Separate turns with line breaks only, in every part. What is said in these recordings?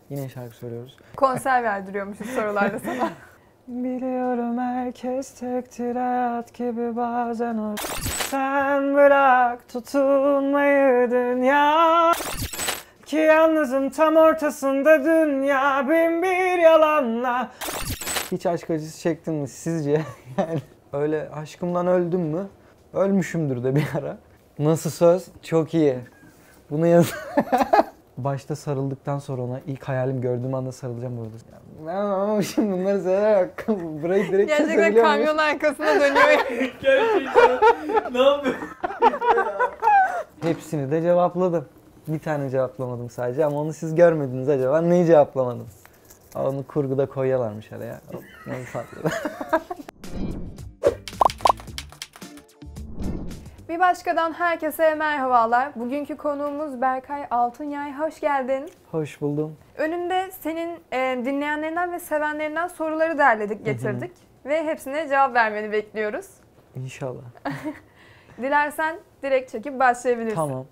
Yine şarkı söylüyoruz.
Konser verdiriyormuşuz sorularda sana.
Biliyorum herkes tektir hayat gibi bazen o. Sen bırak tutunmayı dünya. Ki yalnızım tam ortasında dünya bin bir yalanla. Hiç aşk acısı çektin mi sizce? Yani öyle aşkımdan öldüm mü? Ölmüşümdür de bir ara. Nasıl söz? Çok iyi. Bunu yaz. Başta sarıldıktan sonra ona ilk hayalim gördüğüm anda sarılacağım burada. Ben ama şimdi bunları söyleyerek burayı direkt
Gerçekten
kesebiliyor muyum?
kamyonun arkasına dönüyor.
Gerçekten. Ne yapıyorsun?
Hepsini de cevapladım. Bir tane cevaplamadım sadece ama onu siz görmediniz acaba. Neyi cevaplamadım? Onu kurguda koyuyorlarmış araya. Ne farklı.
Bir başkadan herkese merhabalar. Bugünkü konuğumuz Berkay Altunyay. Hoş geldin.
Hoş buldum.
Önünde senin dinleyenlerinden ve sevenlerinden soruları derledik, getirdik. Ve hepsine cevap vermeni bekliyoruz.
İnşallah.
Dilersen direkt çekip başlayabilirsin.
Tamam.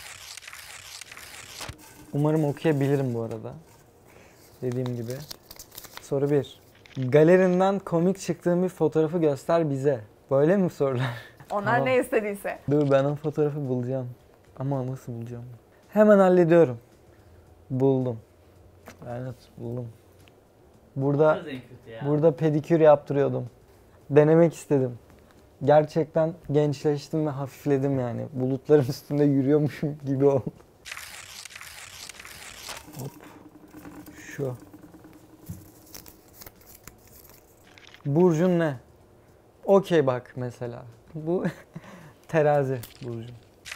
Umarım okuyabilirim bu arada. Dediğim gibi. Soru 1. Galerinden komik çıktığın bir fotoğrafı göster bize. Böyle mi sorular?
Onlar
Tamam.
ne istediyse.
Dur ben o fotoğrafı bulacağım. Ama nasıl bulacağım? Hemen hallediyorum. Buldum. Evet buldum. Burada
Biraz en kötü ya.
burada pedikür yaptırıyordum. Denemek istedim. Gerçekten gençleştim ve hafifledim yani. Bulutların üstünde yürüyormuşum gibi oldu. Hop. Şu. Burcun ne? Okey bak mesela. Bu terazi burcu.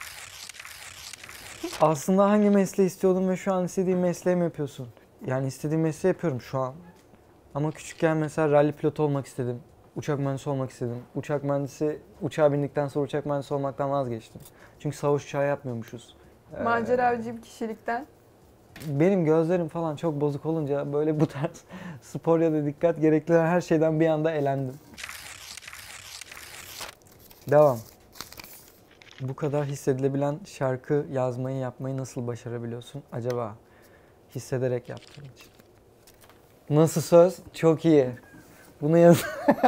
Aslında hangi mesleği istiyordum ve şu an istediğim mesleği mi yapıyorsun? Yani istediğim mesleği yapıyorum şu an. Ama küçükken mesela ralli pilotu olmak istedim. Uçak mühendisi olmak istedim. Uçak mühendisi, uçağa bindikten sonra uçak mühendisi olmaktan vazgeçtim. Çünkü savaş uçağı yapmıyormuşuz.
Maceracı bir kişilikten.
Benim gözlerim falan çok bozuk olunca böyle bu tarz spor ya da dikkat gerektiren her şeyden bir anda elendim. Devam. Bu kadar hissedilebilen şarkı yazmayı, yapmayı nasıl başarabiliyorsun acaba? Hissederek yaptığım için. Nasıl söz? Çok iyi. Bunu yaz.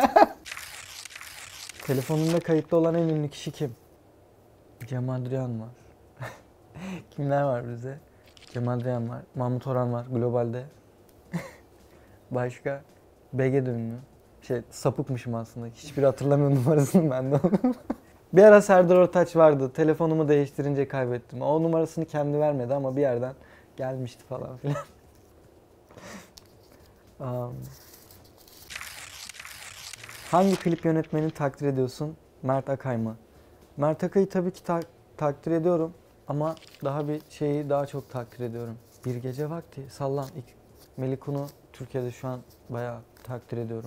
Telefonunda kayıtlı olan en ünlü kişi kim? Cem Adrian var. Kimler var bize? Cem Adrian var. Mahmut Orhan var globalde. Başka? BG de ünlü. Sapıkmışım aslında. Hiçbiri hatırlamıyor numarasını ben de. Bir ara Serdar Ortaç vardı. Telefonumu değiştirince kaybettim. O numarasını kendi vermedi ama bir yerden gelmişti falan filan. Hangi klip yönetmenini takdir ediyorsun? Mert Akay mı? Mert Akay'ı tabii ki takdir ediyorum ama daha bir şeyi daha çok takdir ediyorum. Bir Gece Vakti, Sallan. Melikun'u Türkiye'de şu an bayağı takdir ediyorum.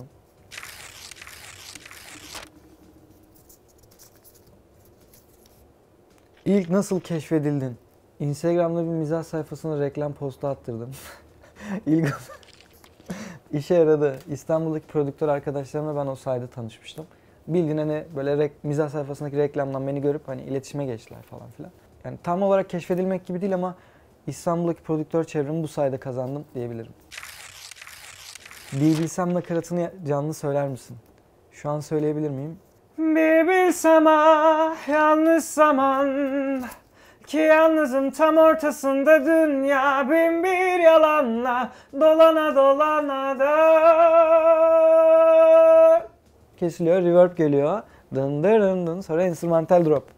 İlk nasıl keşfedildin? Instagram'da bir mizah sayfasına reklam postu attırdım. İlk işe yaradı. İstanbul'daki prodüktör arkadaşlarımla ben o sayede tanışmıştım. Bildiğin hani böyle mizah sayfasındaki reklamdan beni görüp hani iletişime geçtiler falan filan. Yani tam olarak keşfedilmek gibi değil ama İstanbul'daki prodüktör çevremi bu sayede kazandım diyebilirim. Bir bilsem nakaratını canlı söyler misin? Şu an söyleyebilir miyim? Bir bilsem ah yanlış zaman ki yalnızım tam ortasında dünya bin bir yalanla dolana dolana da kesiliyor, reverb geliyor. Dın dın dın sonra enstrümantal drop.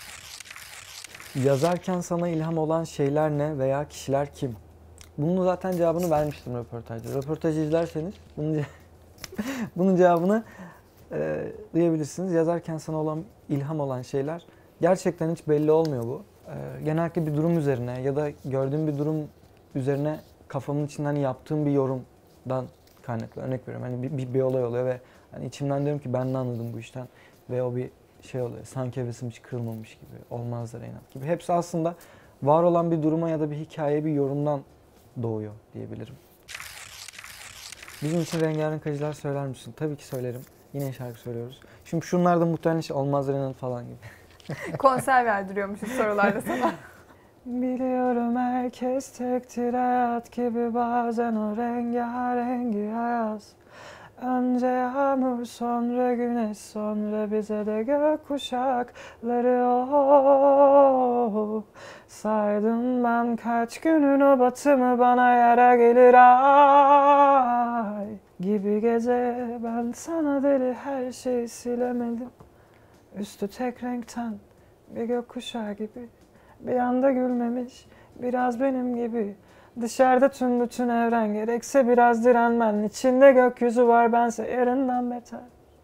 Yazarken sana ilham olan şeyler ne veya kişiler kim? Bunun zaten cevabını vermiştim röportajda. Röportajı izlerseniz bunun cevabını duyabilirsiniz. Yazarken sana ilham olan şeyler gerçekten hiç belli olmuyor bu. Genellikle bir durum üzerine ya da gördüğüm bir durum üzerine kafamın içinden yaptığım bir yorumdan kaynaklı. Örnek veriyorum. Hani bir olay oluyor ve hani içimden diyorum ki ben ne anladım bu işten ve o bir şey oluyor. Sanki hevesim hiç kırılmamış gibi. Olmazlar inat gibi. Hepsi aslında var olan bir duruma ya da bir hikayeye bir yorumdan doğuyor diyebilirim. Bizim için rengarenk acılar söyler misin? Tabii ki söylerim. Yine şarkı söylüyoruz. Şimdi şunlar da muhtemelen olmazlar inat falan gibi.
Konser verdiriyormuşuz sorularda sana.
Biliyorum herkes tektir hayat gibi, bazen o rengarengi hayat. Önce yağmur, sonra güneş, sonra bize de gök kuşakları. Oh, saydım ben kaç günün o batımı, bana yara gelir ay gibi gece. Ben sana deli, her şeyi silemedim. Üstü tek renkten bir gökkuşağı gibi. Bir anda gülmemiş, biraz benim gibi. Dışarıda tüm bütün evren, gerekse biraz direnmen. İçinde gökyüzü var, bense yarından beter.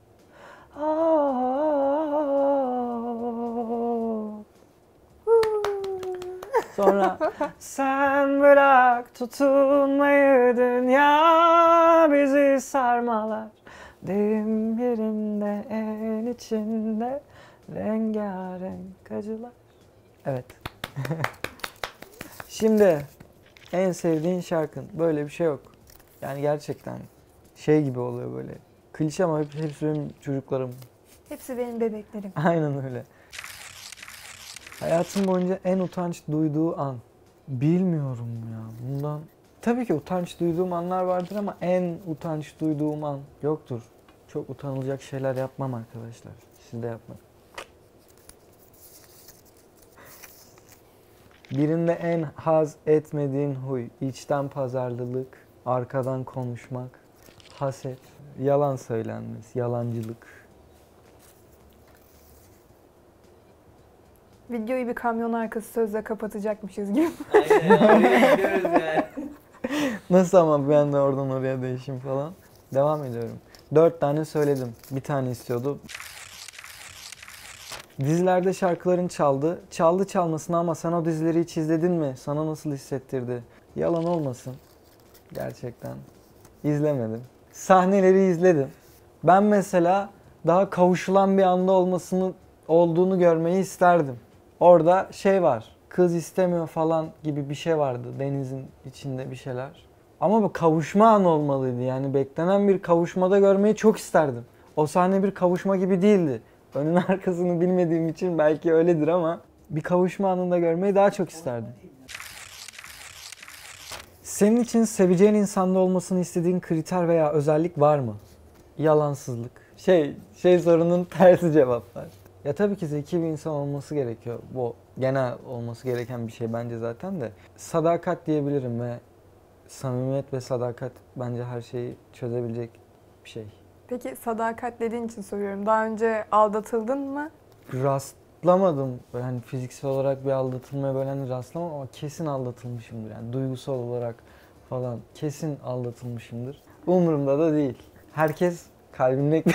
Sonra sen bırak tutunmayı, dünya bizi sarmalar. Deyim yerinde, en içinde rengarenk acılar. Evet. Şimdi en sevdiğin şarkın, böyle bir şey yok. Yani gerçekten şey gibi oluyor böyle. Klişe ama hepsi benim çocuklarım.
Hepsi benim bebeklerim.
Aynen öyle. Hayatım boyunca en utanç duyduğu an. Bilmiyorum ya bundan. Tabii ki utanç duyduğum anlar vardır ama en utanç duyduğum an yoktur. Çok utanılacak şeyler yapmam arkadaşlar. Siz de yapmayın. Birinde en haz etmediğin huy, içten pazarlılık, arkadan konuşmak, haset, yalan söylenmesi, yalancılık.
Videoyu bir kamyon arkası sözle kapatacakmışız gibi.
Aynen oraya gidiyoruz yani.
Nasıl ama bir anda oradan oraya değişim falan. Devam ediyorum. 4 tane söyledim. Bir tane istiyordu. Dizilerde şarkıların çaldı. Çaldı çalmasına ama sen o dizileri hiç izledin mi? Sana nasıl hissettirdi? Yalan olmasın. Gerçekten. İzlemedim. Sahneleri izledim. Ben mesela daha kavuşulan bir anda olduğunu görmeyi isterdim. Orada şey var. Kız istemiyor falan gibi bir şey vardı. Denizin içinde bir şeyler. Ama bu kavuşma anı olmalıydı. Yani beklenen bir kavuşmada görmeyi çok isterdim. O sahne bir kavuşma gibi değildi. Önün arkasını bilmediğim için belki öyledir ama bir kavuşma anında görmeyi daha çok isterdim. Senin için seveceğin insanda olmasını istediğin kriter veya özellik var mı? Yalansızlık. Şey sorunun tersi cevaplar. Ya tabii ki zeki bir insan olması gerekiyor. Bu genel olması gereken bir şey bence zaten de. Sadakat diyebilirim ve samimiyet ve sadakat bence her şeyi çözebilecek bir şey.
Peki sadakat dediğin için soruyorum. Daha önce aldatıldın mı?
Rastlamadım. Böyle hani fiziksel olarak bir aldatılmaya böyle hani rastlamam ama kesin aldatılmışımdır. Yani duygusal olarak falan kesin aldatılmışımdır. Umurumda da değil. Herkes kalbindeki...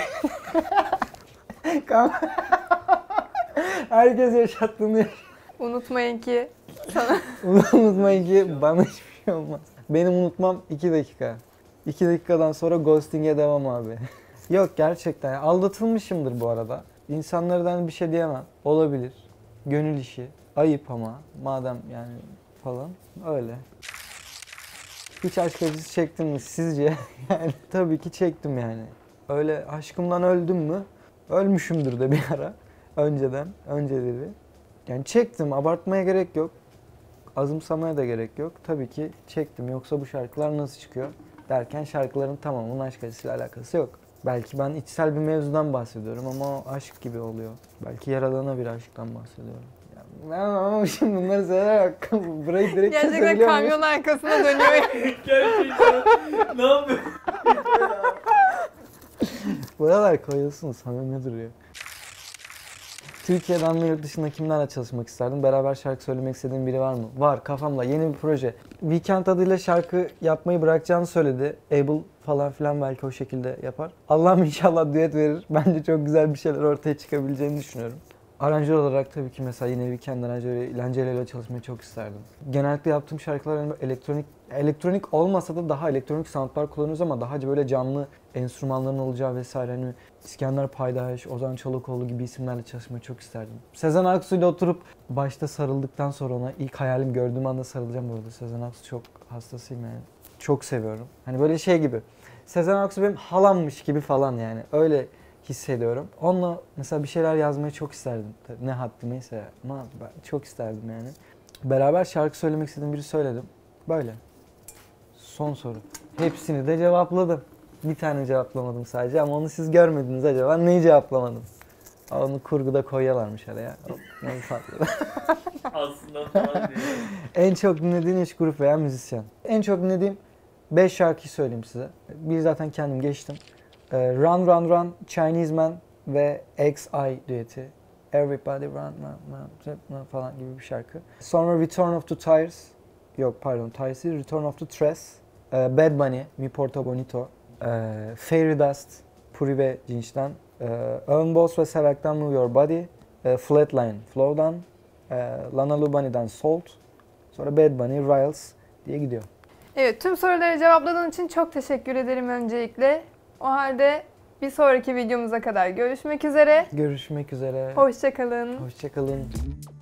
Herkes yaşattığını
Unutmayın ki sana
unutmayın ki bana hiçbir şey olmaz. Benim unutmam 2 dakika. 2 dakikadan sonra ghosting'e devam abi. Yok gerçekten aldatılmışımdır bu arada. İnsanlardan bir şey diyemem. Olabilir. Gönül işi. Ayıp ama madem yani falan öyle. Hiç aşk acısı çektim mi sizce? Yani tabii ki çektim yani. Öyle aşkımdan öldüm mü? Ölmüşümdür de bir ara. Önceleri. Yani çektim, abartmaya gerek yok. Azımsamaya da gerek yok. Tabii ki çektim. Yoksa bu şarkılar nasıl çıkıyor derken şarkıların tamamının aşk acısıyla alakası yok. Belki ben içsel bir mevzudan bahsediyorum ama o aşk gibi oluyor. Belki yaradana bir aşktan bahsediyorum. Yani ben anlamamışım bunları söyleyerek burayı direkt
gerçekten
kesebiliyor muyum?
kamyon arkasına dönüyor.
Gerçekten. Ne yapıyorsun?
Buralar koyulsun, samimi duruyor. Türkiye'den ve yurt dışında kimlerle çalışmak isterdin? Beraber şarkı söylemek istediğin biri var mı? Var, kafamda yeni bir proje. Weekend adıyla şarkı yapmayı bırakacağını söyledi. Able falan filan belki o şekilde yapar. Allah'ım inşallah düet verir. Bence çok güzel bir şeyler ortaya çıkabileceğini düşünüyorum. Aranjör olarak tabii ki mesela yine Weekend aranjörü İlhanca ile çalışmayı çok isterdim. Genellikle yaptığım şarkılar yani elektronik olmasa da daha elektronik soundlar kullanıyoruz ama daha böyle canlı enstrümanların olacağı vesaire. Hani İskender Paydaş, Ozan Çolakoğlu gibi isimlerle çalışmayı çok isterdim. Sezen Aksu ile oturup başta sarıldıktan sonra ona ilk hayalim gördüğüm anda sarılacağım bu arada. Sezen Aksu çok hastasıyım yani. Çok seviyorum. Hani böyle şey gibi. Sezen Aksu benim halammış gibi falan yani. Öyle hissediyorum. Onunla mesela bir şeyler yazmayı çok isterdim. Ne haddimeyse ama ben çok isterdim yani. Beraber şarkı söylemek istediğim biri söyledim. Böyle. Son soru. Hepsini de cevapladım. Bir tane cevaplamadım sadece ama onu siz görmediniz acaba. Neyi cevaplamadım? Onu kurguda koyuyorlarmış araya. Hop, ne farklı.
Aslında falan diyor.
En çok dinlediğin iş grup veya müzisyen. En çok dinlediğim 5 şarkıyı söyleyeyim size. Bir zaten kendim geçtim. Run Run Run, Chinese Man ve XI düeti. Everybody Run Run Run falan gibi bir şarkı. Sonra Return of the Tires. Yok pardon Tires değil, Return of the Tres. Bad Bunny, Mi Porto Bonito. Fairy Dust, Puri ve Cinç'ten. Earn Boss ve Sevek'ten Move Your Body. Flatline, Flow'dan. Lana Lubani'den Salt. Sonra Bad Bunny, Riles diye gidiyor.
Evet, tüm soruları cevapladığın için çok teşekkür ederim öncelikle. O halde bir sonraki videomuza kadar görüşmek üzere.
Görüşmek üzere.
Hoşça kalın.
Hoşça kalın.